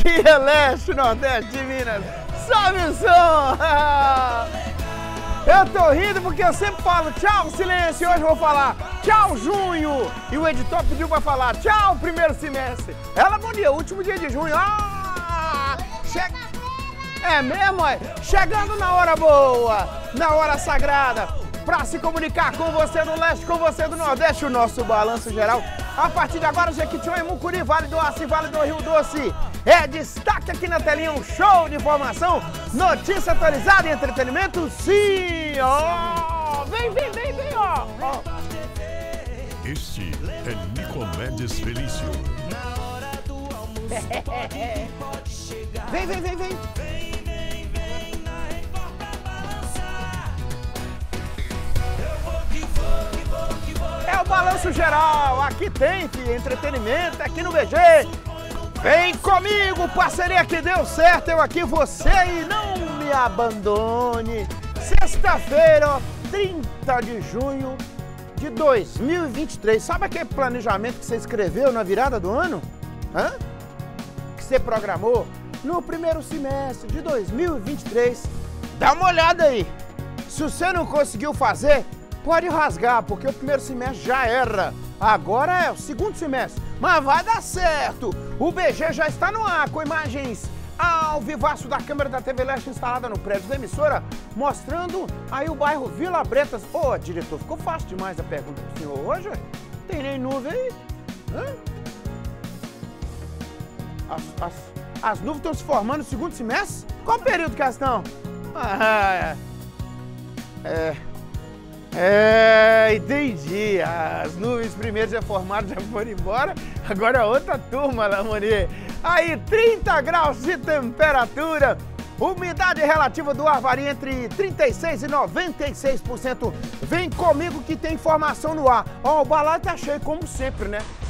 dia, Leste, Nordeste de Minas. Sobe o som! Eu tô rindo porque eu sempre falo tchau, silêncio. Hoje eu vou falar tchau, junho. E o editor pediu pra falar tchau, primeiro semestre. Ela, bom dia, último dia de junho. É mesmo, é? Chegando na hora boa, na hora sagrada, pra se comunicar com você do Leste, com você do Nordeste, o nosso balanço geral. A partir de agora, Jequitinhonha, Mucuri, Vale do Aço e Vale do Rio Doce. É destaque aqui na telinha, um show de informação, notícia atualizada e entretenimento, sim! Ó! Vem, ó! Este é Nicomedes Felício. Vem! É o Balanço Geral, aqui tem entretenimento, aqui no BG. Vem comigo, parceria que deu certo, eu aqui, você e não me abandone. Sexta-feira, 30 de junho de 2023. Sabe aquele planejamento que você escreveu na virada do ano? Que você programou no primeiro semestre de 2023? Dá uma olhada aí. Se você não conseguiu fazer, pode rasgar, porque o primeiro semestre já era. Agora é o segundo semestre, mas vai dar certo. O BG já está no ar com imagens ao vivaço da câmera da TV Leste instalada no prédio da emissora, mostrando aí o bairro Vila Bretas. Ô, diretor, ficou fácil demais a pergunta pro senhor hoje? Tem nem nuvem aí? As nuvens estão se formando no segundo semestre? Qual período que elas estão? Entendi. As nuvens primeiro já formaram, já foram embora. Agora é outra turma, Lamoni. Aí, 30 graus de temperatura. Umidade relativa do ar varia entre 36% e 96%. Vem comigo que tem informação no ar. Ó, o balaio tá cheio, como sempre, né?